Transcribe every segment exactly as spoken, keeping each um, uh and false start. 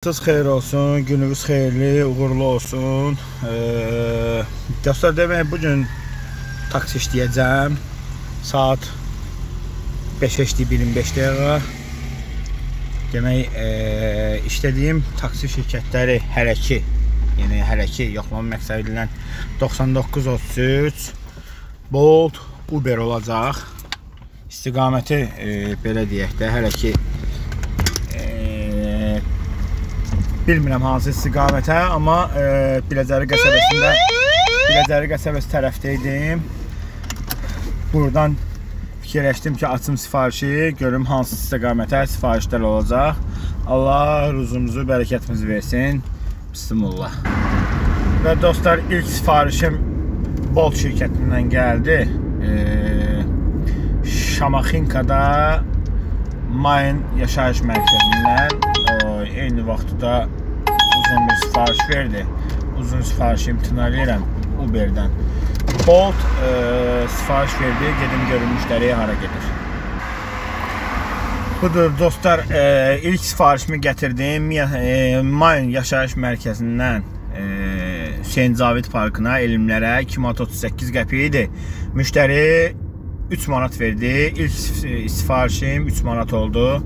Vaxtınız xeyir olsun, gününüz xeyirli, uğurlu olsun. Ee, dostlar, demək bugün taksi işləyəcəm. Saat beş iyirmi beş dəqiqə. Demək, e, işlədiyim taksi şirkətləri hələ ki, yəni hələ ki yoxlama məqsədi ilə doxsan doqquz otuz üç, Bolt, Uber olacaq. İstiqaməti e, belə deyək də, hələ ki bilmirəm hansı istiqamətə, amma e, Biləcəri qəsəbəsində Biləcəri qəsəbəsi tərəfdəydim. Buradan fikirləşdim ki, açım sifarişi, görüm hansı istiqamətə sifarişlər olacaq. Allah ruzumuzu, bərəkətimizi versin. Bismillah. Və dostlar, ilk sifarişim Bolt şirkətindən gəldi. E, Şamaxinkada Mayn yaşayış mərkəzindən. Eyni vaxtda uzun bir sifariş verdi. Uzun sifarişi imtina edirəm Uber'dən. Bolt e, sifariş verdi. Gedim görüm müştəriyə hara gedir. Budur dostlar, e, ilk sifarişimi gətirdim. E, Mayn yaşayış mərkəzindən e, Hüseyin Cavid Parkına, Elmlərə iki manat otuz səkkiz qəpik idi. Müştəri üç manat verdi. İlk sifarişim üç manat oldu.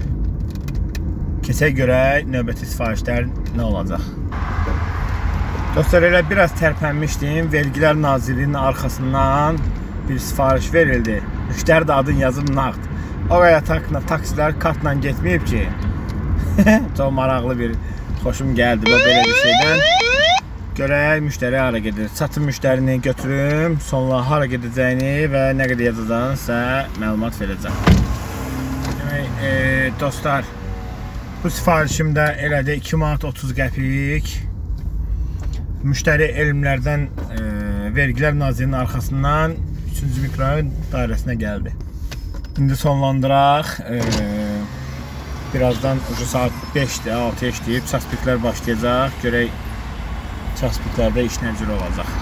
Keçə görə növbəti sifarişlər nə olacaq? Dostlar, elə biraz tərpənmişdim. Vergilər Nazirliyinin arxasından bir sifariş verildi. Müştəri də adın yazıb nağd. Oraya taksilər kartla getməyib ki. Çox maraqlı bir, xoşum gəldi bu belə bir şeydən. Görək müştəri hara gedir. Çatım müştərini götürüm, sonra hara gedəcəyini və nə qədər yazacağını sizə məlumat verəcəm. Demək, e, dostlar, bu sifarişimdə elədi iki manat otuz qəpik. Müştəri Elmlərdən e, Vergilər Nazirliyinin arxasından üçüncü mikrorayon dairəsinə gəldi. İndi sonlandıraq. E, birazdan ucu saat beşdə, altıya işləyib, çaspiklər başlayacaq. Görək çaspiklərdə iş nə cür olacaq.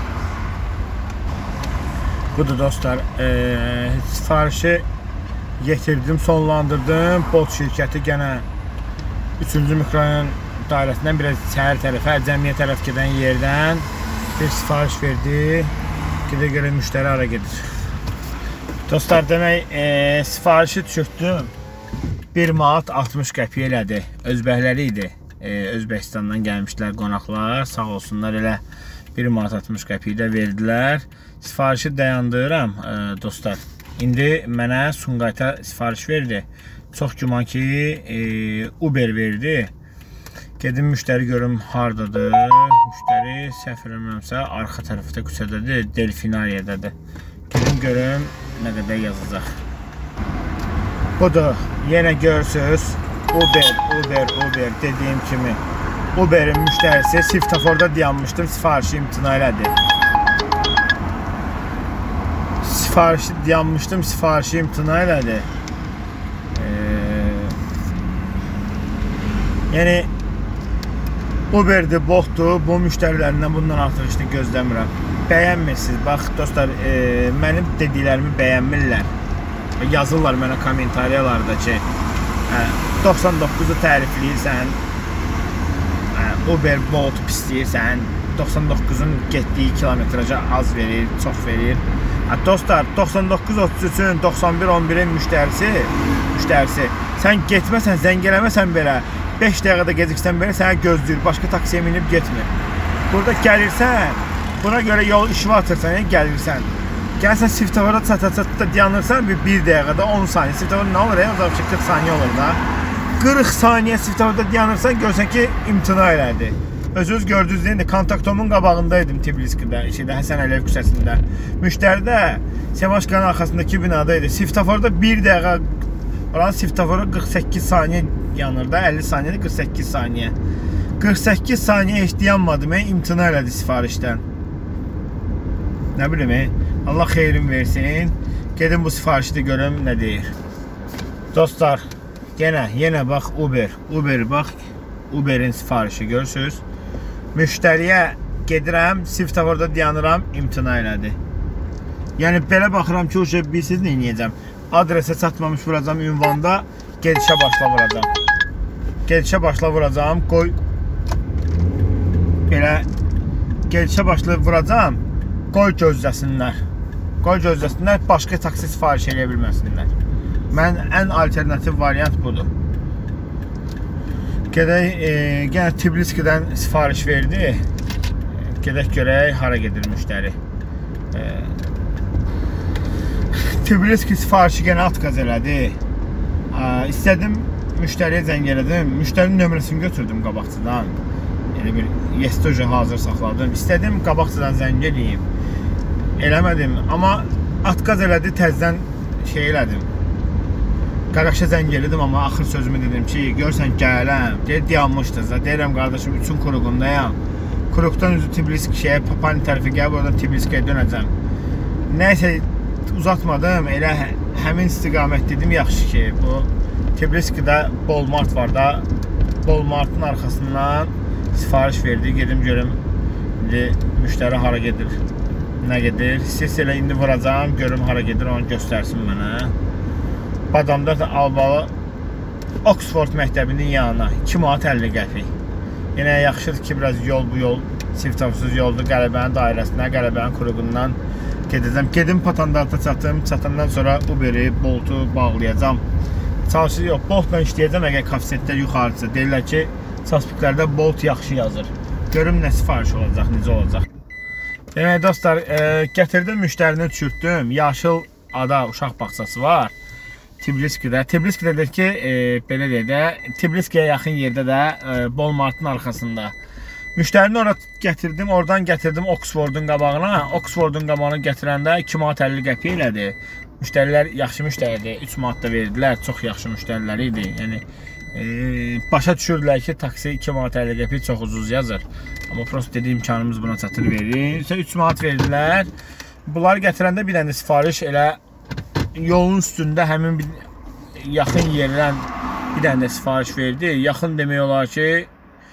Budur dostlar, e, sifarişi yetirdim, sonlandırdım. Bolt şirkəti gənə üçüncü mikrorayon dairəsindən biraz şəhər tərəfə, cəmiyyət tərəf gedən yerdən bir sifariş verdi. Gedə görə müştəri hara gedir. Dostlar, demək, e, sifarişi düşürtdüm. bir manat altmış qəpik elədi. Özbəkləri idi. E, Özbəkistandan gəlmişlər qonaqlar. Sağ olsunlar, elə bir manat altmış qəpik də verdilər. Sifarişi dayandırıram e, dostlar. İndi mənə Sumqayıta sifariş verdi. Çox güman ki, e, Uber verdi. Gedim müştəri görüm hardadır. Müştəri səhv eləmirəmsə arxa tərəfdə küçədədir, Delfinariyədədir. Gedim görüm nə qədər yazacaq. Budur, yenə görürsünüz. Uber, Uber, Uber dediyim kimi. Uber'in müştərisi svetoforda dayanmışdım, sifarişi imtina elədi. Sifarişi dayanmışdım, sifarişi imtina elədi. Yəni Uber'dir, Bolt'dur, bu müştərilərindən bundan artıq işte gözləmirəm. Bəyənmirsiniz. Bax dostlar, e, mənim dediklərimi bəyənmirlər. Yazırlar mənə kommentariyalarda ki, hə, doxsan doqquzu tərifləyirsən, hə, Uber, Bolt pisləyirsən, doxsan doqquzun getdiyi kilometraja az verir, çox verir. Hə, dostlar, doxsan doqquz otuz üçün doxsan bir on birin müştərisi, müştərisi, sən getməsən, zəng eləməsən belə, beş dəqiqədə geciksən belə sənə gözləyir, başqa taksiyə minib getmir. Burada gəlirsən, buna görə yol işi atırsan, yəni gəlirsən. Gəlsən svetoforda çata-çatda dayanırsan, bir, bir dəqiqədə on saniyə. Svetoforda nə olur ya? O zaman qırx saniyə olur da. qırx saniyə svetoforda dayanırsan, görsən ki, imtina elədi. Özünüz gördünüz deyil, kontaktomun qabağındaydım Tbiliskidə, şeydə, Həsən Əliyev küçəsində. Müştəri də Semaşkanın arxasındakı binadaydı. Svetoforda bir dəqiqə, oranın svetoforu qırx səkkiz saniyə yanır da, əlli saniyədə qırx səkkiz saniyə. qırx səkkiz saniyə heç dayanmadım, imtina elədi sifarişdən. Nə bilim, Allah xeyrim versin. Gedim bu sifarişi də görüm nə deyir. Dostlar, yenə, yenə bax Uber. Uber bax, Uber'in sifarişi görürsünüz. Müştəriyə gedirəm, svetoforda dayanıram, imtina elədi. Yəni belə baxıram ki, o şey bilsiz nə edəcəm. Adresə çatmamış vuracam ünvanda, gedişə başla vuracam. Gedişə başla vuracağım. Qoy belə gedişə başla vuracağım. Qoy gözləsinlər. Qoy gözləsinlər, başqa taksi sifariş edə bilməsinlər. Mən ən alternativ variant budur. Gedək, e, yenə Tbilisidən sifariş verdi. Gedək görək, hara gedir müştəri. E, Tbilisi sifarişi yenə atqaz elədi. E, istədim, müştəriyə zəng elədim. Müştərinin nömrəsini götürdüm qabaqçıdan. Elə bir yestoja hazır saxladım. İstədim, qabaqçıdan zəng eləyim. Eləmədim, amma atqaz elədi, təzdən şey elədim. Qaraşa zəng elədim, amma axır sözümü dedim ki, görsən gələm. Deyir, dayanmışdınız da. Deyirəm, qardaşım, üçün kuruqundayam. Kuruqdan üzü Tbilisi şeyə, Papani tərəfi gəlib, oradan Tbilisiyə dönəcəm. Nəysə, uzatmadım, elə həmin istiqamət dedim, yaxşı ki, bu Tbilisidə Bolmart var da, Bolmartın arxasından sifariş verdi, gedim görüm, indi müştəri hara gedir. Nə gedir? Siz elə indi vuracağım, görüm hara gedir, onu göstərsin mənə. Badamda da Albalı Oxford məktəbinin yanına iki manat əlli qəpik. Yenə yaxşıdır ki, biraz yol bu yol, siftavsız yoldur, Qələbənin dairəsinə, Qələbənin kuruğundan gedəcəm. Gedim Patandata çatım, çatandan sonra Uberi, Boltu bağlayacam. Çalışır, yox, Boltla işləyəcəm, əgər kafsetlər yuxarıcı. Deyirlər ki, saspiklərdə Bolt yaxşı yazır. Görüm nə sifariş olacaq, necə olacaq. Demək, dostlar, e, gətirdim, müştərini düşürtdüm. Yaşıl ada uşaq bağçası var. Tbilisidə. Tbilisidə deyir ki, e, belə deyək də, Tbilisiyə yaxın yerdə də e, Bolmartın arxasında. Müştərini ora gətirdim, oradan gətirdim Oxfordun qabağına. Oxfordun qabağına gətirəndə iki manat əlli qəpik elədi. Müştərilər yaxşı müştəridir, üç manat da verdilər, çox yaxşı müştərilər idi. Yəni, e, başa düşürdülər ki, taksi iki manat əlli qəpik çox ucuz yazır. Amma prost dedi, imkanımız buna çatır verir. üç manat verdilər. Bunları gətirəndə bir dənə sifariş elə yolun üstündə həmin bir yaxın yerdən bir dənə sifariş verdi. Yaxın demək olar ki,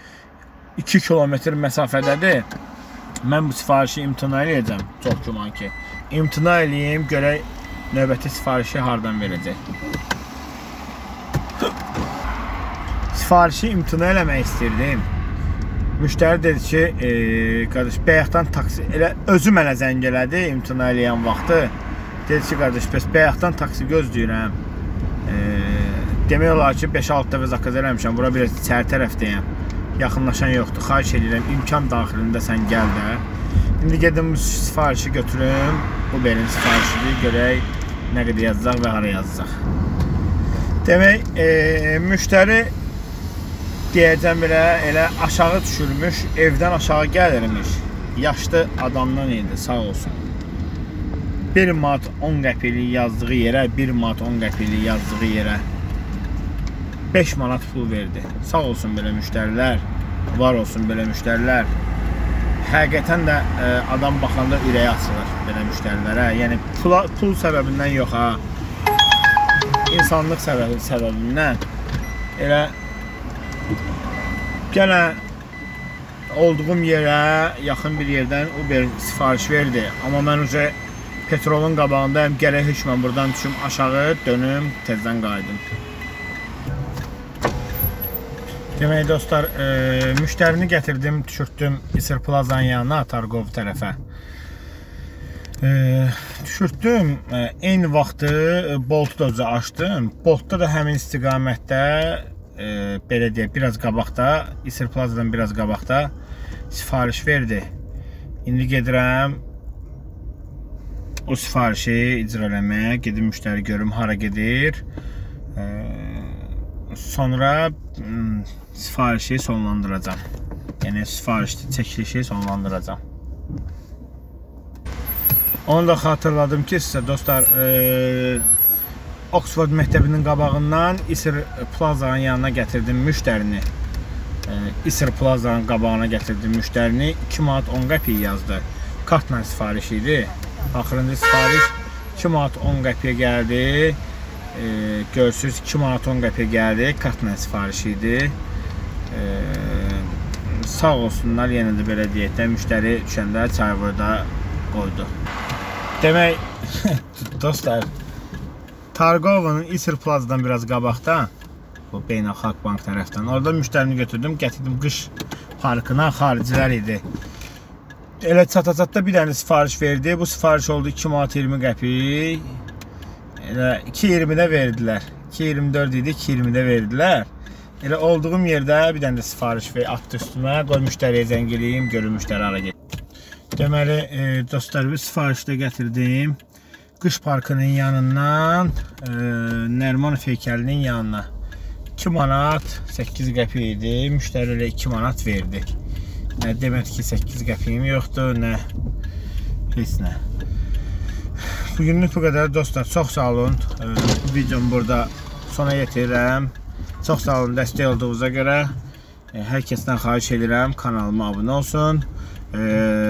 iki kilometr məsafədədir. Mən bu sifarişi imtina eləyəcəm, çox güman ki. İmtina eləyim, görək növbəti sifarişi hardan verəcək. Sifarişi imtina eləmək istirdim. Müştəri dedi ki, e, qardaş, Bəyəxdan taksi, elə özü mənə zəng elədi imtina eləyən vaxtı. Dedi ki, qardaş, bəs Bəyəxdan taksi gözləyirəm. E, demək olar ki, beş altı dəfə zakaz eləmişəm, bura biraz içəri tərəfdəyəm. Yaxınlaşan yoxdur, xahiş edirəm, imkan daxilində sən gəl də. İndi gedim sifarişi götürüm, bu benim sifarişidir, görək nə qədər yazacaq və hara yazacaq. Demək, e, müştəri deyəcəm belə, elə aşağı düşürmüş, evdən aşağı gəlirmiş. Yaşlı adamdan idi, sağ olsun. bir manat on qəpiklik yazdığı yerə, bir manat on qəpiklik yazdığı yerə beş manat pul verdi. Sağ olsun belə müştərilər, var olsun belə müştərilər. Həqiqətən də e, adam baxanda ürəyi açılır belə müştərilərə. Yəni pula, pul səbəbindən yox ha. İnsanlıq səbəbi, səbəbindən. Elə Gənə olduğum yerə, yaxın bir yerdən Uber sifariş verdi. Amma mən uca petrolun qabağındayım, gərək heç mən buradan düşüm aşağı, dönüm, tezdən qayıdım. Demək dostlar, e, müştərini gətirdim, düşürtdüm İsir Plazanın yanına, Targov tərəfə. E, düşürtdüm, e, eyni vaxtı Boltu da açdım. Boltda da həmin istiqamətdə, e, belə deyək, biraz qabaqda, İsir Plazadan biraz qabaqda sifariş verdi. İndi gedirəm o sifarişi icra eləməyə, gedim müştəri görüm hara gedir. E, sonra m, sifarişi sonlandıracağım. Yəni sifarişli çəkilişi sonlandıracağım. Onu da xatırladım ki sizə dostlar, e, Oxford məktəbinin qabağından İsir Plazanın yanına gətirdim müştərini. E, İsir Plazanın qabağına gətirdim müştərini. iki manat on qəpik yazdı. Kartla sifariş idi. Axırıncı sifariş iki manat on qəpiyə gəldi. E, görsünüz iki manat on qəpiyə gəldi. Kartla sifariş idi. E, sağ olsunlar, yenə də belə deyək də, müştəri düşəndə çayvurda qoydu. Demək, dostlar, Targovun İsir Plazadan biraz qabaqda Bu Beynəlxalq Bank tərəfdən. Orada müştərini götürdüm, gətirdim qış parkına, xaricilər idi. Elə çata-çatda bir dənə sifariş verdi. Bu sifariş oldu iki manat iyirmi qəpik. Elə iki iyirmidə verdilər. iki iyirmi dörd idi, iki iyirmidə verdilər. Elə olduğum yerdə bir dənə də sifariş ver, atdı üstümə. Qoy müştəriyə zəng eləyim, görüm müştəri ara gedir. Deməli, e, dostlar, bir sifariş də gətirdim. Qış parkının yanından e, Nərimanov heykəlinin yanına. iki manat səkkiz qəpik idi. Müştəri elə iki manat verdi. Nə demək ki, səkkiz qəpiyim yoxdur, nə heç nə. Bugünlük bu qədər dostlar. Çox sağ olun. E, videomu burada sona yetirirəm. Çox sağ olun dəstək olduğunuza görə. E, hər kəsdən xahiş edirəm kanalıma abunə olsun. E,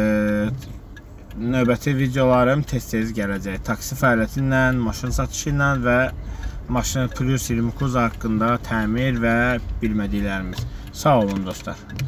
növbəti videolarım tez-tez gələcək. Taksi fəaliyyəti ilə, maşın satışı ilə və maşın Plus iyirmi doqquz haqqında təmir və bilmədiklərimiz. Sağ olun dostlar.